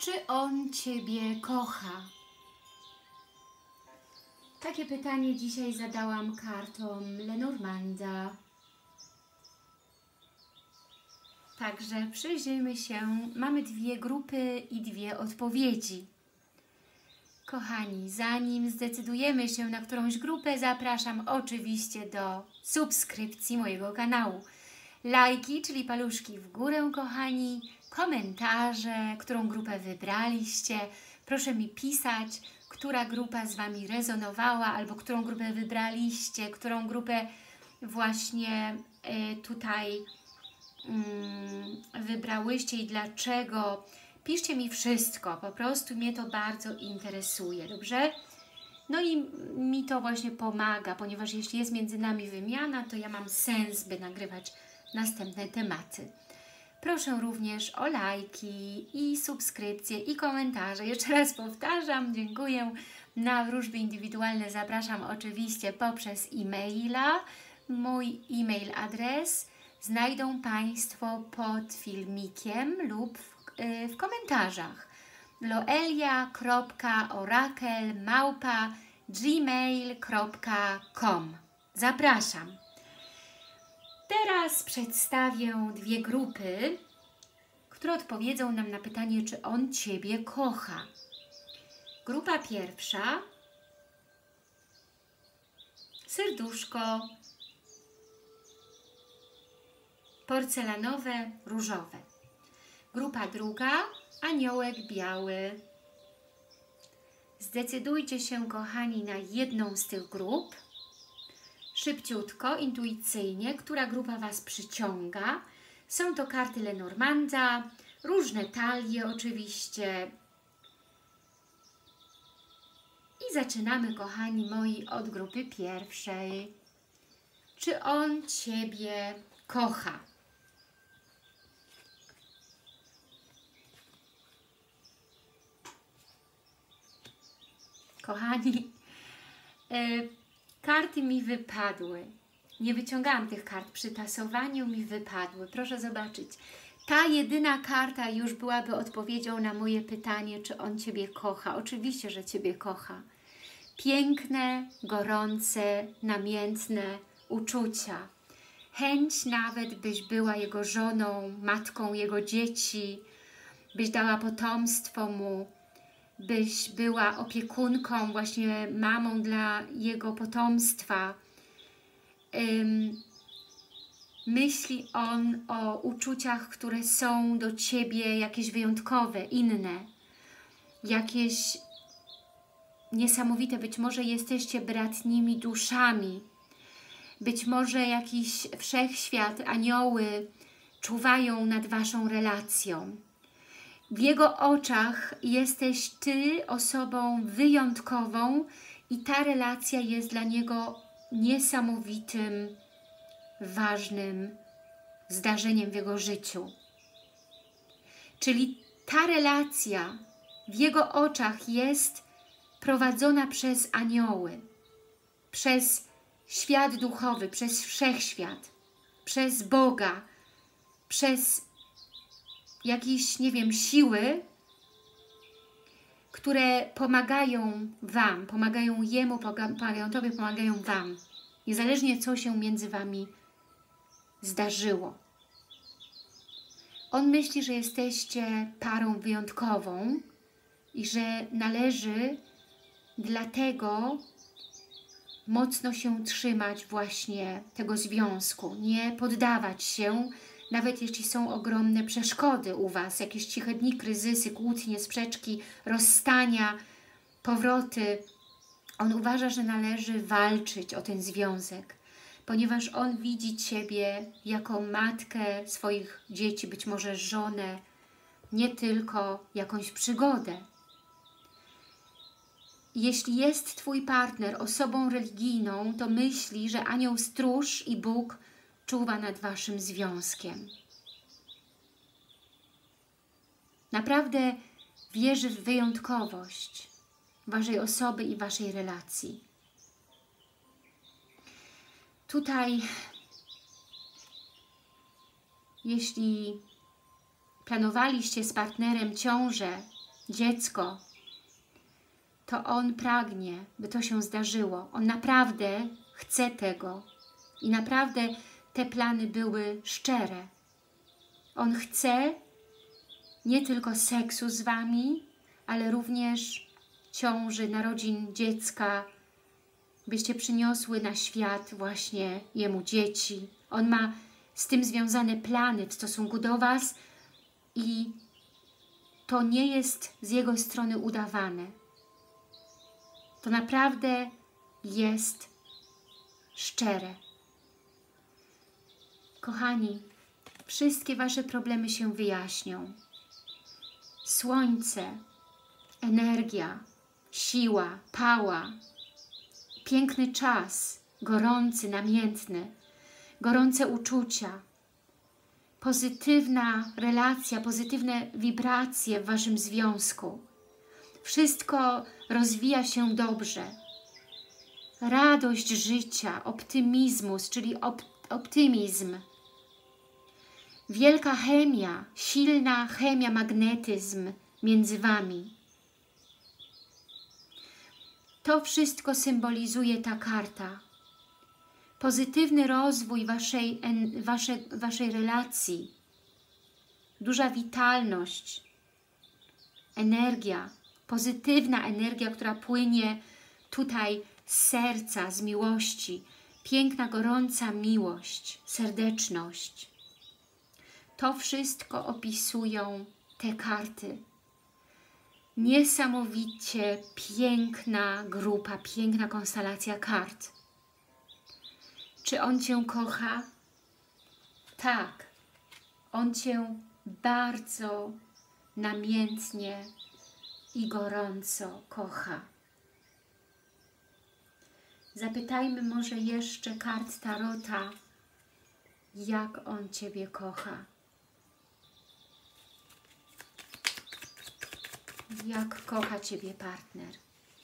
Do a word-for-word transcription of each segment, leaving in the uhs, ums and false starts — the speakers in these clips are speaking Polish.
Czy on Ciebie kocha? Takie pytanie dzisiaj zadałam kartom Lenormanda. Także przyjrzyjmy się. Mamy dwie grupy i dwie odpowiedzi. Kochani, zanim zdecydujemy się na którąś grupę, zapraszam oczywiście do subskrypcji mojego kanału. Lajki, czyli paluszki w górę, kochani, komentarze, którą grupę wybraliście. Proszę mi pisać, która grupa z Wami rezonowała, albo którą grupę wybraliście, którą grupę właśnie y, tutaj y, wybrałyście i dlaczego. Piszcie mi wszystko, po prostu mnie to bardzo interesuje, dobrze? No i mi to właśnie pomaga, ponieważ jeśli jest między nami wymiana, to ja mam sens, by nagrywać następne tematy. Proszę również o lajki i subskrypcje i komentarze. Jeszcze raz powtarzam, dziękuję. Na wróżby indywidualne zapraszam oczywiście poprzez e-maila. Mój e-mail adres znajdą Państwo pod filmikiem lub w, yy, w komentarzach. loelia kropka orakel małpa gmail kropka com. Zapraszam. Teraz przedstawię dwie grupy, które odpowiedzą nam na pytanie, czy on Ciebie kocha. Grupa pierwsza, serduszko porcelanowe, różowe. Grupa druga, aniołek biały. Zdecydujcie się, kochani, na jedną z tych grup. Szybciutko, intuicyjnie, która grupa Was przyciąga. Są to karty Lenormanda, różne talie oczywiście. I zaczynamy, kochani moi, od grupy pierwszej. Czy on Ciebie kocha? Kochani, yy, karty mi wypadły. Nie wyciągałam tych kart. Przy tasowaniu mi wypadły. Proszę zobaczyć. Ta jedyna karta już byłaby odpowiedzią na moje pytanie, czy on Ciebie kocha. Oczywiście, że Ciebie kocha. Piękne, gorące, namiętne uczucia. Chęć nawet, byś była jego żoną, matką jego dzieci, byś dała potomstwo mu, byś była opiekunką, właśnie mamą dla jego potomstwa. Ym, myśli on o uczuciach, które są do Ciebie jakieś wyjątkowe, inne, jakieś niesamowite. Być może jesteście bratnimi duszami, być może jakiś wszechświat, anioły czuwają nad Waszą relacją. W Jego oczach jesteś Ty osobą wyjątkową i ta relacja jest dla Niego niesamowitym, ważnym zdarzeniem w Jego życiu. Czyli ta relacja w Jego oczach jest prowadzona przez anioły, przez świat duchowy, przez wszechświat, przez Boga, przez jakieś, nie wiem, siły, które pomagają Wam, pomagają Jemu, pomagają Tobie, pomagają Wam. Niezależnie co się między Wami zdarzyło. On myśli, że jesteście parą wyjątkową i że należy dlatego mocno się trzymać właśnie tego związku, nie poddawać się, nawet jeśli są ogromne przeszkody u Was, jakieś ciche dni, kryzysy, kłótnie, sprzeczki, rozstania, powroty. On uważa, że należy walczyć o ten związek, ponieważ on widzi Ciebie jako matkę swoich dzieci, być może żonę, nie tylko jakąś przygodę. Jeśli jest Twój partner osobą religijną, to myśli, że anioł stróż i Bóg czuwa nad Waszym związkiem. Naprawdę wierzy w wyjątkowość Waszej osoby i Waszej relacji. Tutaj, jeśli planowaliście z partnerem ciążę, dziecko, to on pragnie, by to się zdarzyło. On naprawdę chce tego i naprawdę te plany były szczere. On chce nie tylko seksu z Wami, ale również ciąży, narodzin dziecka, byście przyniosły na świat właśnie Jemu dzieci. On ma z tym związane plany w stosunku do Was i to nie jest z Jego strony udawane. To naprawdę jest szczere. Kochani, wszystkie Wasze problemy się wyjaśnią. Słońce, energia, siła, pała, piękny czas, gorący, namiętny, gorące uczucia, pozytywna relacja, pozytywne wibracje w Waszym związku. Wszystko rozwija się dobrze. Radość życia, optymizmus, czyli op optymizm. Wielka chemia, silna chemia, magnetyzm między Wami. To wszystko symbolizuje ta karta. Pozytywny rozwój waszej, waszej, waszej relacji. Duża witalność, energia, pozytywna energia, która płynie tutaj z serca, z miłości. Piękna, gorąca miłość, serdeczność. To wszystko opisują te karty. Niesamowicie piękna grupa, piękna konstelacja kart. Czy On Cię kocha? Tak. On Cię bardzo namiętnie i gorąco kocha. Zapytajmy może jeszcze kart Tarota, jak On Ciebie kocha. Jak kocha Ciebie partner.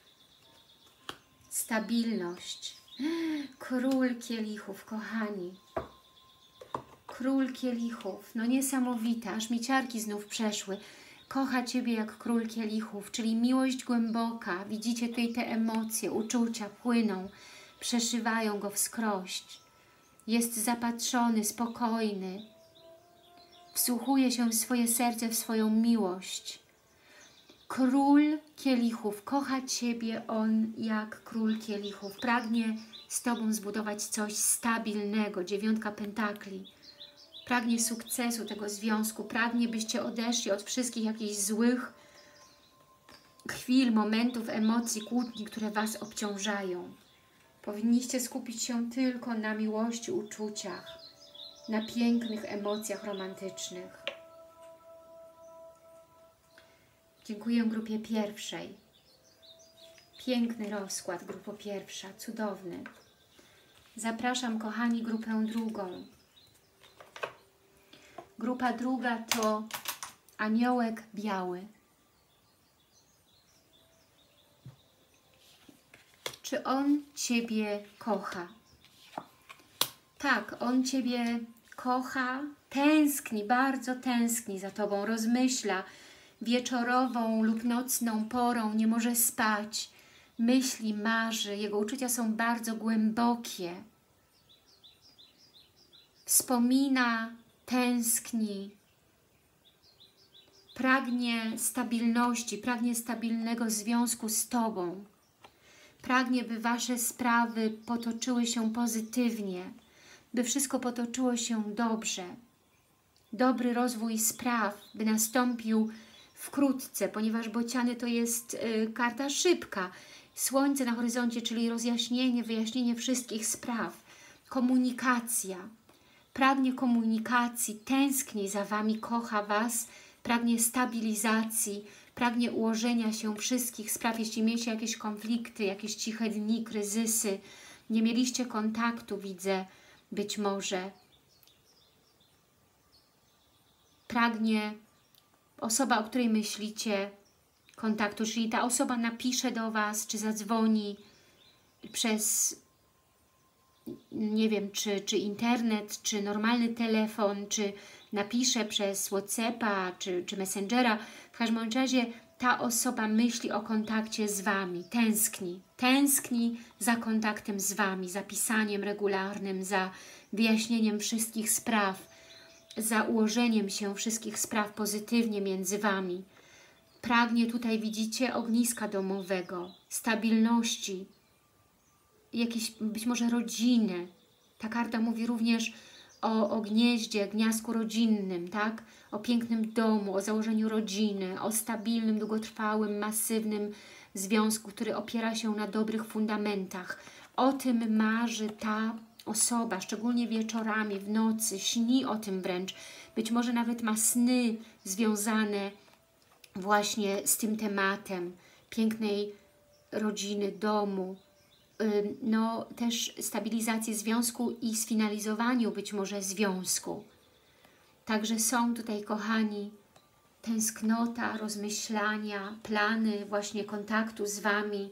Stabilność. Król kielichów, kochani. Król kielichów. No niesamowita, aż mi ciarki znów przeszły. Kocha Ciebie jak król kielichów, czyli miłość głęboka. Widzicie tutaj te emocje, uczucia płyną, przeszywają Go wskroś. Jest zapatrzony, spokojny. Wsłuchuje się w swoje serce, w swoją miłość. Król kielichów, kocha Ciebie On jak król kielichów. Pragnie z Tobą zbudować coś stabilnego, dziewiątka pentakli. Pragnie sukcesu tego związku, pragnie, byście odeszli od wszystkich jakichś złych chwil, momentów, emocji, kłótni, które Was obciążają. Powinniście skupić się tylko na miłości, uczuciach, na pięknych emocjach romantycznych. Dziękuję grupie pierwszej. Piękny rozkład, grupo pierwsza, cudowny. Zapraszam, kochani, grupę drugą. Grupa druga to Aniołek Biały. Czy On Ciebie kocha? Tak, On Ciebie kocha, tęskni, bardzo tęskni za Tobą, rozmyśla, wieczorową lub nocną porą nie może spać, myśli, marzy, Jego uczucia są bardzo głębokie. Wspomina, tęskni, pragnie stabilności, pragnie stabilnego związku z Tobą. Pragnie, by Wasze sprawy potoczyły się pozytywnie, by wszystko potoczyło się dobrze. Dobry rozwój spraw, by nastąpił wkrótce, ponieważ bociany to jest y, karta szybka. Słońce na horyzoncie, czyli rozjaśnienie, wyjaśnienie wszystkich spraw. Komunikacja. Pragnie komunikacji, tęskni za Wami, kocha Was, pragnie stabilizacji, pragnie ułożenia się wszystkich spraw. Jeśli mieliście jakieś konflikty, jakieś ciche dni, kryzysy, nie mieliście kontaktu, widzę, być może. Pragnie osoba, o której myślicie, kontaktu, czyli ta osoba napisze do Was, czy zadzwoni przez, nie wiem, czy, czy internet, czy normalny telefon, czy napisze przez WhatsAppa, czy, czy Messengera. W każdym razie ta osoba myśli o kontakcie z Wami, tęskni, tęskni za kontaktem z Wami, za pisaniem regularnym, za wyjaśnieniem wszystkich spraw, za ułożeniem się wszystkich spraw pozytywnie między Wami. Pragnie tutaj, widzicie, ogniska domowego, stabilności, jakiejś być może rodziny. Ta karta mówi również o, o gnieździe, gniazdku rodzinnym, tak? O pięknym domu, o założeniu rodziny, o stabilnym, długotrwałym, masywnym związku, który opiera się na dobrych fundamentach. O tym marzy ta osoba, szczególnie wieczorami, w nocy, śni o tym wręcz. Być może nawet ma sny związane właśnie z tym tematem pięknej rodziny, domu, no też stabilizacji związku i sfinalizowaniu być może związku. Także są tutaj, kochani, tęsknota, rozmyślania, plany właśnie kontaktu z Wami.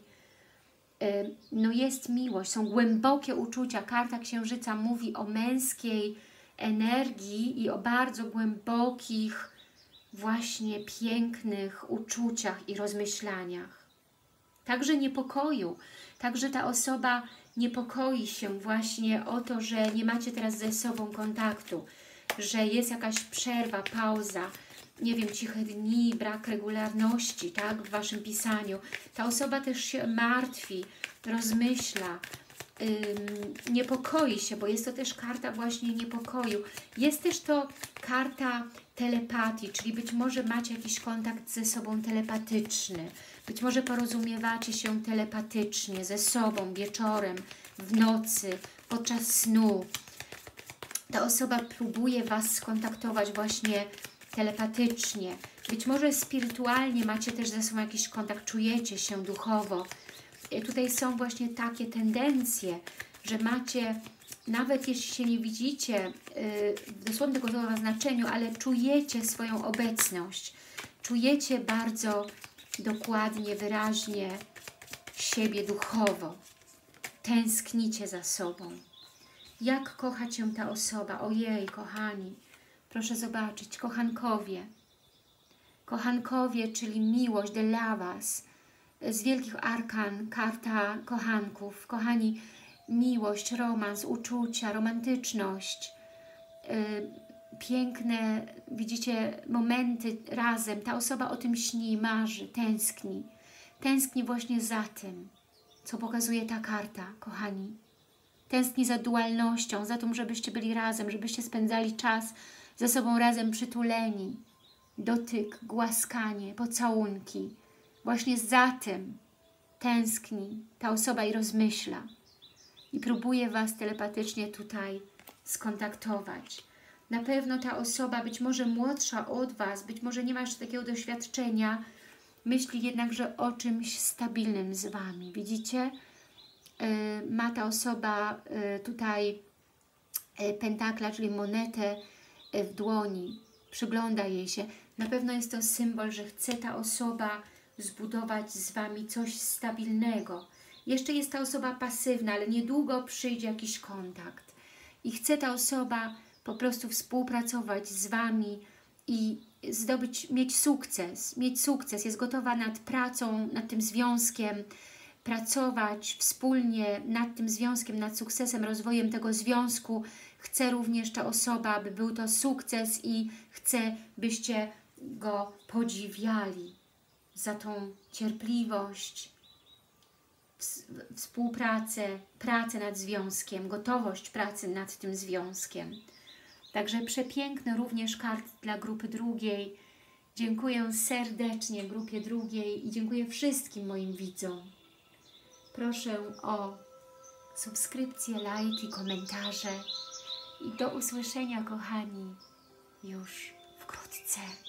No jest miłość, są głębokie uczucia. Karta Księżyca mówi o męskiej energii i o bardzo głębokich, właśnie pięknych uczuciach i rozmyślaniach. Także niepokoju. Także ta osoba niepokoi się właśnie o to, że nie macie teraz ze sobą kontaktu, że jest jakaś przerwa, pauza, nie wiem, ciche dni, brak regularności, tak, w Waszym pisaniu. Ta osoba też się martwi, rozmyśla, ym, niepokoi się, bo jest to też karta właśnie niepokoju. Jest też to karta telepatii, czyli być może macie jakiś kontakt ze sobą telepatyczny, być może porozumiewacie się telepatycznie ze sobą wieczorem, w nocy, podczas snu. Ta osoba próbuje Was skontaktować właśnie telepatycznie. Być może spirytualnie macie też ze sobą jakiś kontakt, czujecie się duchowo. Tutaj są właśnie takie tendencje, że macie, nawet jeśli się nie widzicie w dosłownym tego słowa znaczeniu, ale czujecie swoją obecność. Czujecie bardzo dokładnie, wyraźnie siebie duchowo. Tęsknicie za sobą. Jak kocha Cię ta osoba? Ojej, kochani, proszę zobaczyć, kochankowie. Kochankowie, czyli miłość, de lavas, z wielkich arkan, karta kochanków. Kochani, miłość, romans, uczucia, romantyczność, yy, piękne, widzicie, momenty razem. Ta osoba o tym śni, marzy, tęskni. Tęskni właśnie za tym, co pokazuje ta karta, kochani. Tęskni za dualnością, za tym, żebyście byli razem, żebyście spędzali czas ze sobą razem przytuleni. Dotyk, głaskanie, pocałunki. Właśnie za tym tęskni ta osoba i rozmyśla. I próbuje Was telepatycznie tutaj skontaktować. Na pewno ta osoba, być może młodsza od Was, być może nie ma jeszcze takiego doświadczenia, myśli jednakże o czymś stabilnym z Wami. Widzicie? Yy, ma ta osoba yy, tutaj yy, pentakla, czyli monetę yy, w dłoni. Przygląda jej się. Na pewno jest to symbol, że chce ta osoba zbudować z Wami coś stabilnego. Jeszcze jest ta osoba pasywna, ale niedługo przyjdzie jakiś kontakt. I chce ta osoba po prostu współpracować z Wami i zdobyć, mieć sukces. Mieć sukces. Jest gotowa nad pracą, nad tym związkiem, pracować wspólnie nad tym związkiem, nad sukcesem, rozwojem tego związku. Chce również ta osoba, aby był to sukces i chce, byście go podziwiali za tą cierpliwość, współpracę, pracę nad związkiem, gotowość pracy nad tym związkiem. Także przepiękne również karty dla grupy drugiej. Dziękuję serdecznie grupie drugiej i dziękuję wszystkim moim widzom. Proszę o subskrypcję, lajki, komentarze i do usłyszenia, kochani, już wkrótce.